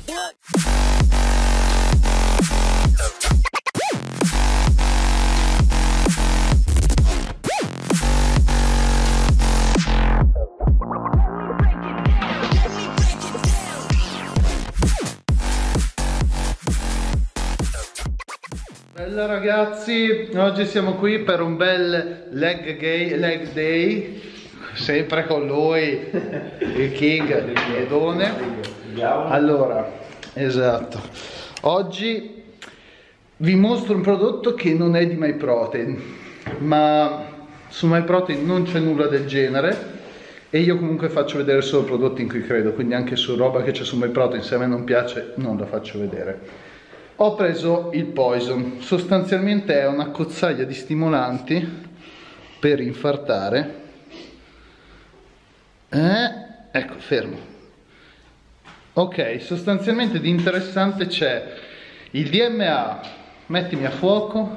Bella ragazzi, oggi siamo qui per un bel leg day, sempre con lui, il King Edone. Allora, esatto, oggi vi mostro un prodotto che non è di MyProtein, ma su MyProtein non c'è nulla del genere e io comunque faccio vedere solo prodotti in cui credo, quindi anche su roba che c'è su MyProtein, se a me non piace non la faccio vedere. Ho preso il Poison, sostanzialmente è una cozzaglia di stimolanti per infartare. Ecco, fermo. Ok, sostanzialmente di interessante c'è il DMA, mettimi a fuoco.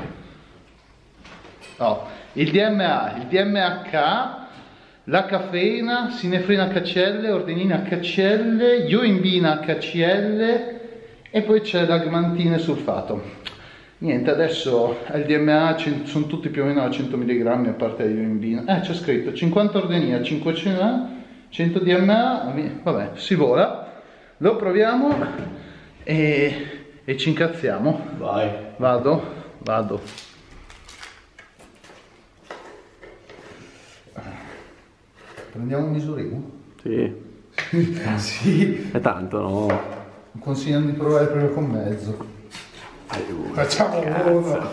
Oh, il DMA, il DMHA, la caffeina, sinefrina HCl, ordenina HCl, yoimbina HCl. E poi c'è l'agmantine sulfato. Niente, adesso al DMA sono tutti più o meno a 100 mg a parte io in vino. C'è scritto 50 ordenina, 500 100 DMA, vabbè, si vola. Lo proviamo e ci incazziamo. Vai. Vado. Prendiamo un misurino? Sì. Sì. È tanto, no? Consigliano di provare prima con mezzo. Facciamo uno.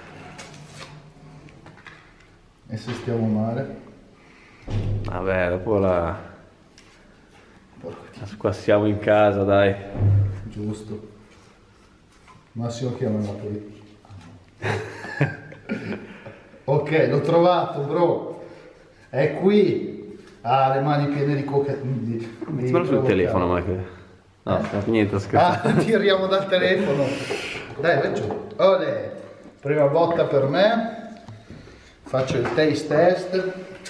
E se stiamo male? Vabbè, dopo la squassiamo in casa, dai. Giusto. Massimo chiamala poi. Ok, l'ho trovato, bro. È qui. Le mani piene di coca. Mettimelo sul telefono, ma che... No, niente, scherzo. Tiriamo dal telefono. Dai, vai giù. Olè. Prima botta per me. Faccio il taste test.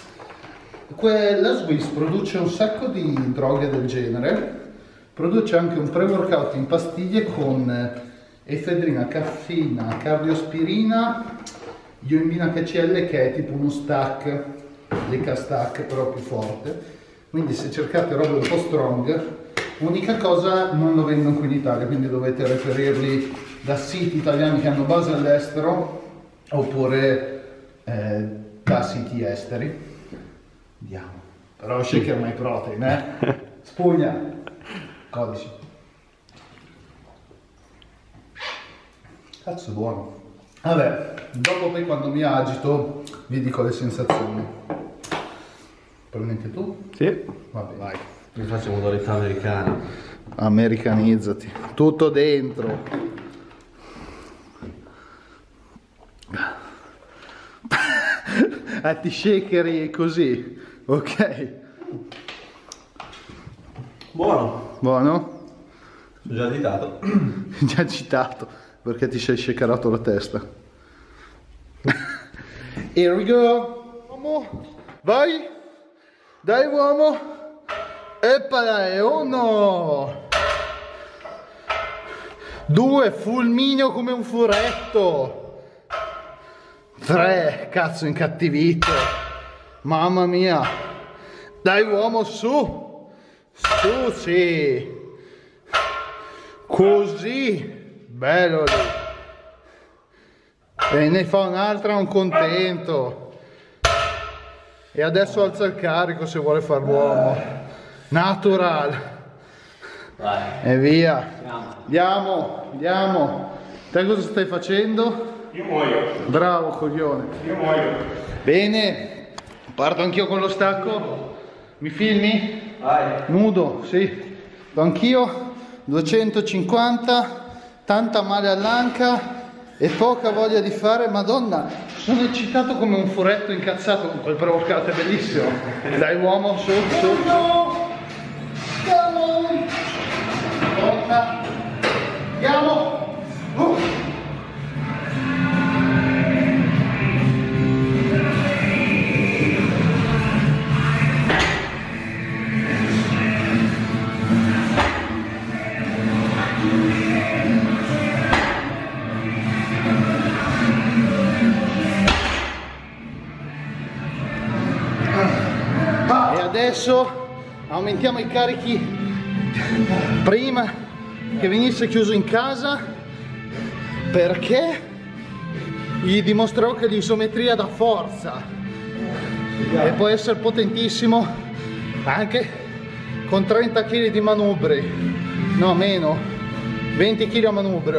La Swiss produce un sacco di droghe del genere. Produce anche un pre-workout in pastiglie con efedrina, caffeina, cardiospirina, yoimbina HCl, che è tipo uno stack, l'ECA stack però più forte. Quindi se cercate robe un po' strong, unica cosa, non lo vendono qui in Italia, quindi dovete reperirli da siti italiani che hanno base all'estero oppure da siti esteri. Andiamo. Però shaker MyProtein, spugna. Codici. Cazzo, buono. Vabbè, dopo poi quando mi agito vi dico le sensazioni. Prendi anche tu? Sì. Vabbè, vai. Io faccio modalità americana. Americanizzati, tutto dentro. Ti shakeri così, ok. Buono. Buono? Sono già agitato. Già agitato, perché ti sei shakerato la testa. Here we go. Uomo, vai. Dai uomo. Eppala, 1, 2, fulmineo come un furetto, 3, cazzo incattivito, mamma mia, dai uomo, su, sì, così, bello lì, e ne fa un'altra, un contento, e adesso alza il carico se vuole far l'uomo. Natural. Vai. E via. Andiamo. Te cosa stai facendo? Io muoio. Bravo coglione. Io muoio. Bene. Parto anch'io con lo stacco. Mi filmi? Vai. Nudo, sì. Anch'io. 250. Tanta male all'anca e poca voglia di fare. Madonna, sono eccitato come un furetto incazzato con quel pre-workout, è bellissimo. Dai uomo, su. Andiamo. Adesso aumentiamo i carichi prima che venisse chiuso in casa, perché gli dimostrerò che l'isometria dà forza e può essere potentissimo anche con 30 kg di manubri, no meno, 20 kg a manubrio.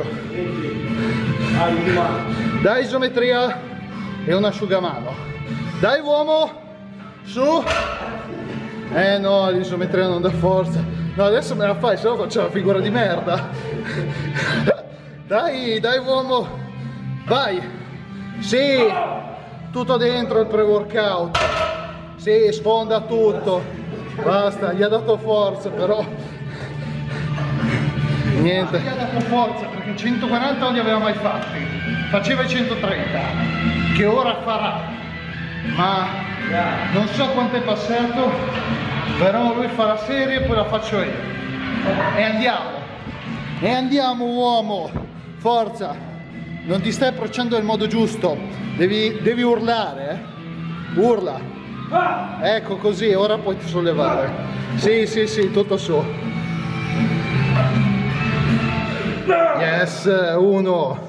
Dai isometria e un asciugamano. Dai uomo, su. No, l'isometria non dà forza. No, adesso me la fai, se no faccio la figura di merda. Dai, dai uomo, vai. Sì, tutto dentro il pre-workout. Sì, sfonda tutto. Basta, gli ha dato forza però. Niente. Gli ha dato forza perché 140 non li aveva mai fatti. Faceva i 130, che ora farà. Ma non so quanto è passato, però lui fa la serie e poi la faccio io. E andiamo uomo, forza, non ti stai approcciando nel modo giusto, devi urlare, urla, ecco così, ora puoi sollevare, sì, tutto su, yes, uno.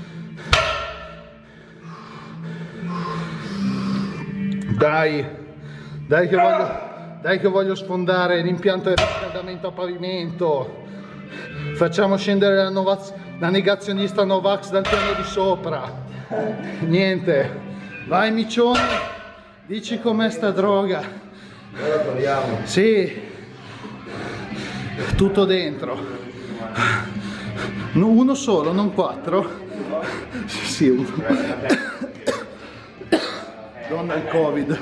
Dai che voglio sfondare l'impianto di riscaldamento a pavimento. Facciamo scendere la negazionista Novax dal piano di sopra. Niente. Vai miccione, dici com'è sta droga. Ora proviamo. Sì. Tutto dentro. Uno solo, non 4. Sì, uno. Donna il Covid.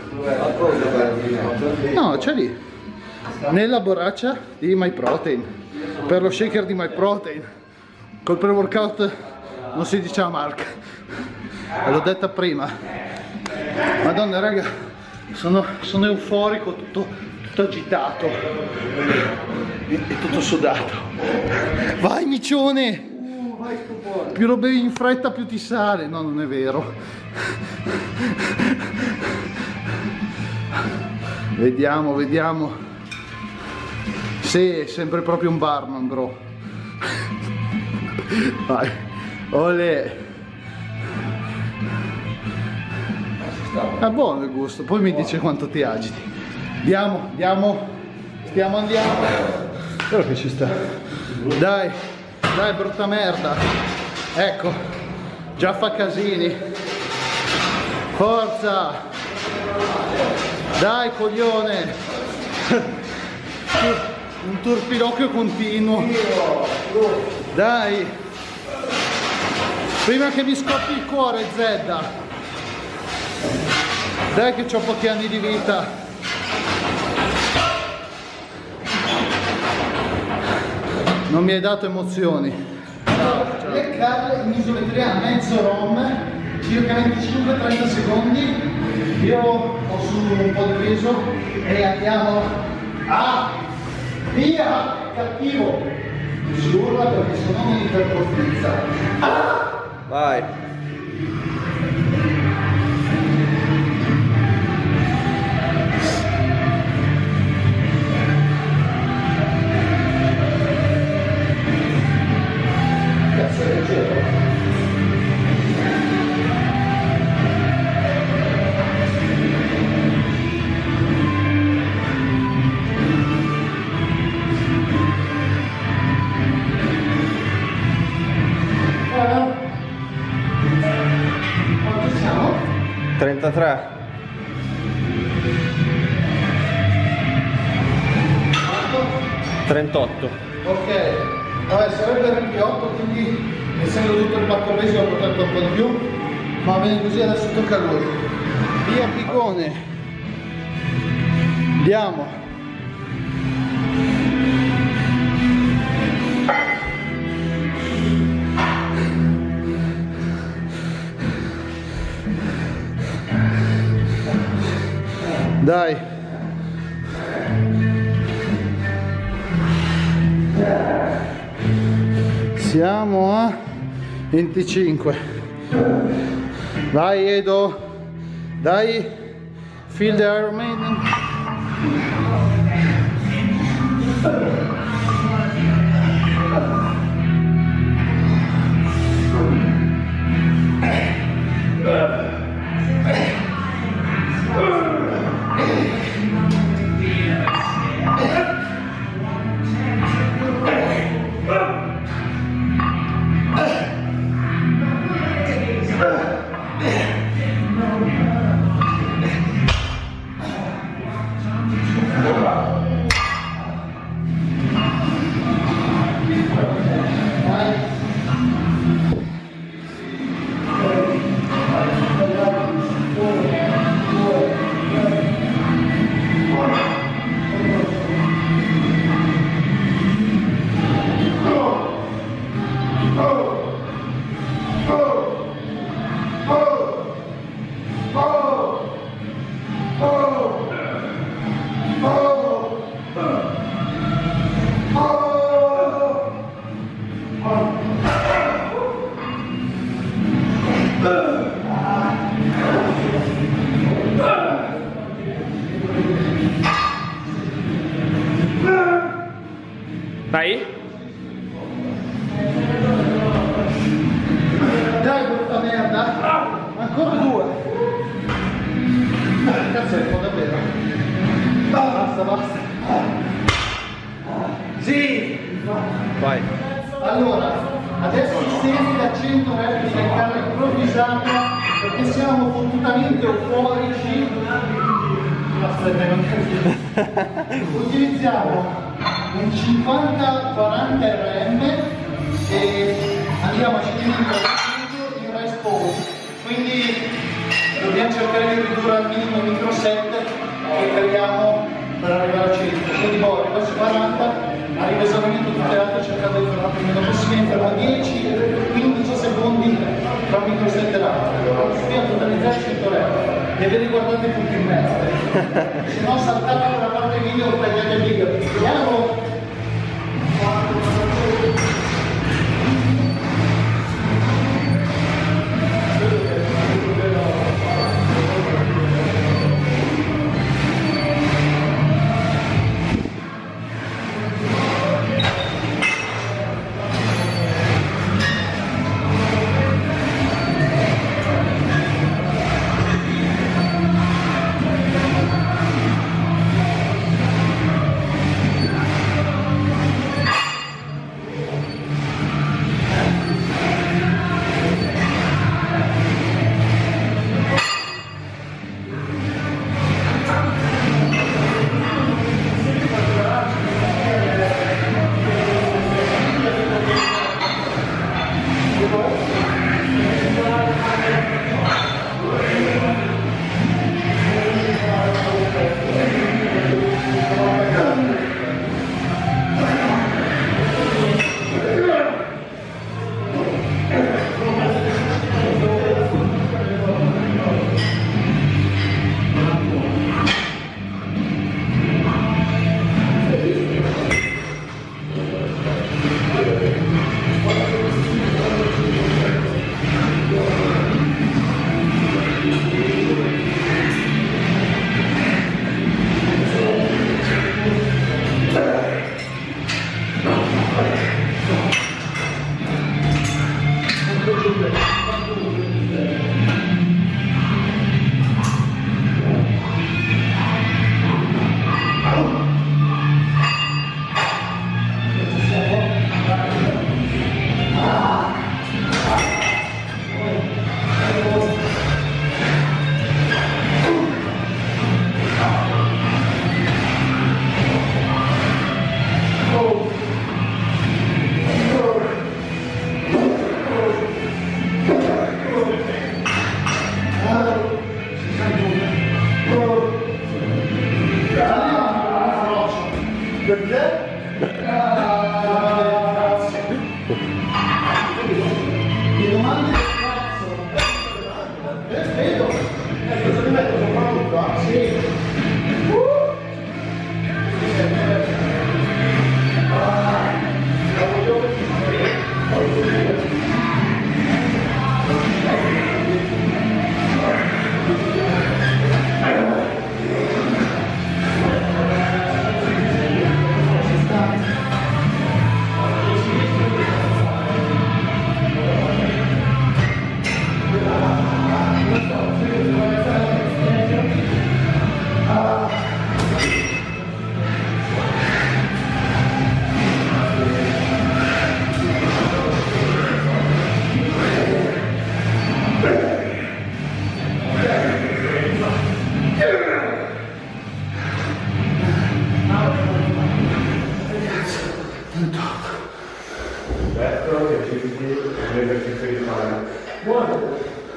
No, c'è lì. Nella borraccia di MyProtein. Per lo shaker di MyProtein. Col pre-workout non si diceva marca. L'ho detta prima. Madonna raga, sono euforico, tutto agitato. E tutto sudato. Vai micione! Più lo bevi in fretta più ti sale. No, non è vero. Vediamo. Sì, è sempre proprio un barman, bro. Vai. Olè. È buono il gusto, poi mi dice quanto ti agiti. Andiamo. Spero che ci sta. Dai, brutta merda. Ecco, già fa casini. Forza. Dai, coglione. Un turpiloquio continuo. Dai. Prima che mi scoppi il cuore, Zedda. Dai che ho pochi anni di vita. Non mi hai dato emozioni. Le calle in isometria a mezzo ROM, circa 25-30 secondi. Io ho su un po' di peso e andiamo a via, cattivo. Si urla perché sennò mi iperpotizza. Vai. Cazzo è leggero. Quanto siamo? 33. Quanto? 38. Ok, vabbè, sarebbe 28, quindi essendo tutto il pacco peso ho portato un po' di più, ma bene così, adesso tocca a lui. Via Picone. Andiamo. Dai. Siamo a 25. Vai Edo. Dai. Feel the Iron Maiden. Vai. Dai questa merda. Ancora 2. Cazzo è davvero. Basta. Sì. Vai. Allora, adesso serie da 100 rep di carga improvvisata perché siamo fottutamente euforici. Aspetta, non capisco. Utilizziamo un 50-40 RM e andiamo a 100% in rest pose. Quindi dobbiamo cercare di ridurre al minimo il micro set che creiamo per arrivare a 100. Quindi poi arrivo a 40, arrivo esaurito tutte le altre cercando di fermare il meno possibile, fermo 10-15 secondi tra un micro set e l'altro. Dobbiamo totalizzare 100 rep. E ve li guardate tutti in mezzo. Se no saltate per la parte video o tagliate il video. Vediamo. Destro, esercizio di spalla. Buono.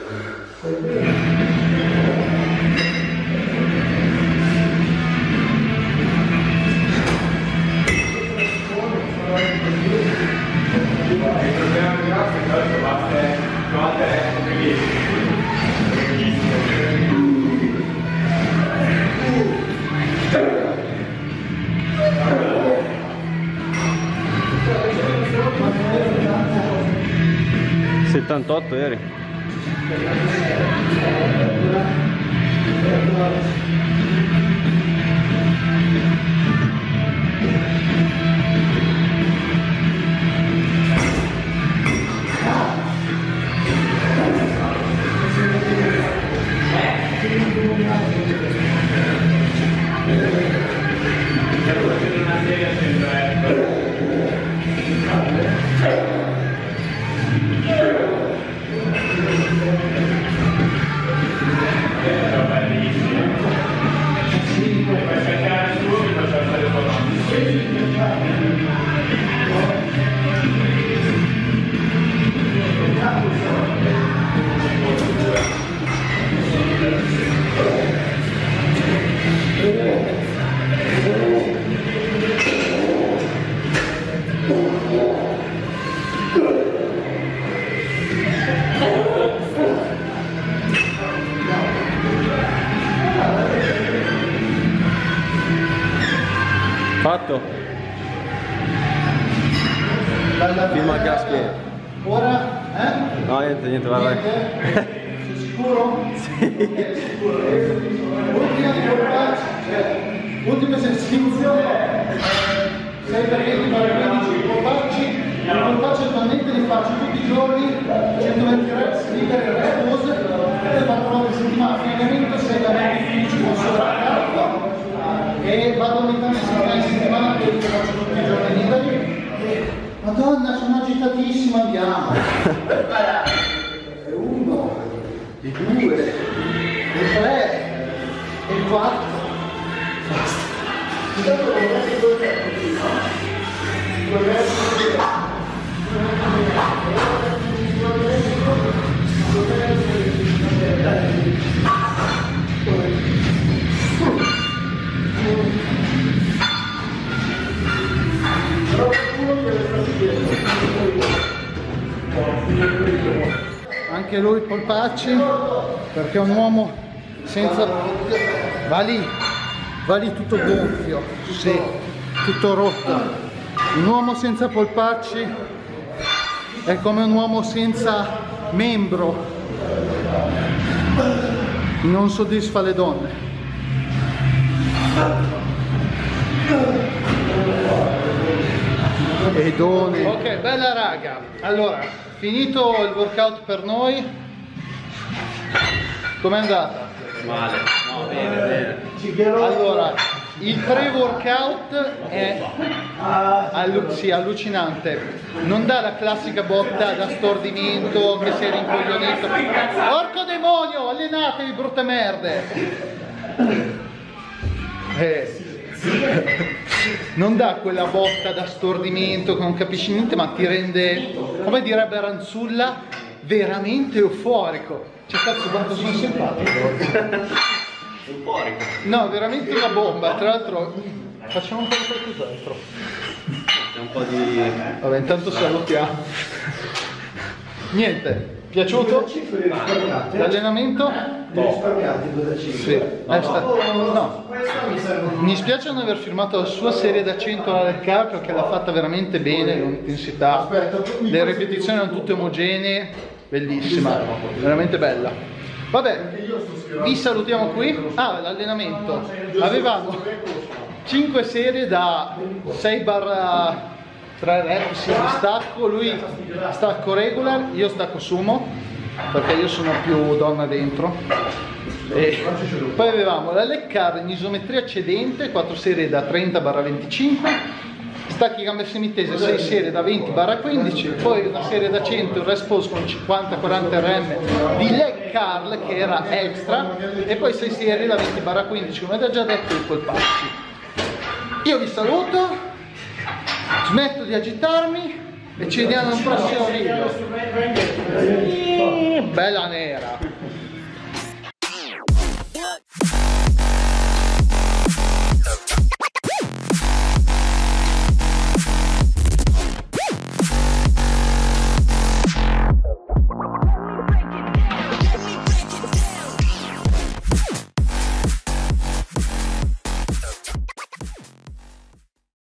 Il problema di Rossi è che adesso basta ...78 eri. Fatto. Filma il gas che... Ora? No, niente, vai, vai. Sei sicuro? Sì. Ultima esercizio. 6 per 20 per 15 polpacci. I polpacci attualmente li faccio tutti i giorni, 120 reps liberi e repose, 4 volte a settimana, finalmente 6 per 20 15 con solo la carta. E vado ogni tanto in settimana che li faccio tutti i giorni liberi. Madonna, sono agitatissima, andiamo. E 1, e 2, e 3, e 4. Basta. Anche lui polpacci, perché è un uomo senza... Va lì tutto gonfio, sì, tutto rotto. Un uomo senza polpacci è come un uomo senza membro, non soddisfa le donne. E doni. Ok, bella raga. Allora, finito il workout per noi. Com'è andata? Male. No, bene. Allora, il pre-workout è sì, allucinante. Non dà la classica botta da stordimento che sei rincoglionito. Porco demonio, allenatevi, brutte merde! Non dà quella botta da stordimento che non capisci niente, ma ti rende, come direbbe Ranzulla, veramente euforico. Cioè, cazzo, quanto sono simpatico. Euforico. No, veramente una bomba. Tra l'altro, facciamo un po' di qualcos'altro. C'è un po' di... Vabbè, intanto salutiamo. Niente, piaciuto? L'allenamento? Sì. No. Mi spiace non aver firmato la sua serie da 100 alla car perché l'ha fatta veramente bene, l'intensità. Le ripetizioni erano tutte omogenee, bellissima, veramente bella. Vabbè, vi salutiamo qui. Ah, l'allenamento. Avevamo 5 serie da 6/3 reps di stacco, lui stacco regular, io stacco sumo, perché io sono più donna dentro. E poi avevamo la leg car in isometria cedente, 4 serie da 30/25, stacchi gambe semitese 6 serie da 20/15, poi una serie da 100 il rest pose con 50-40 rm di leg curl che era extra, e poi 6 serie da 20/15 come ho già detto i polpacci. Io vi saluto, Smetto di agitarmi e ci vediamo al prossimo video. Bella nera.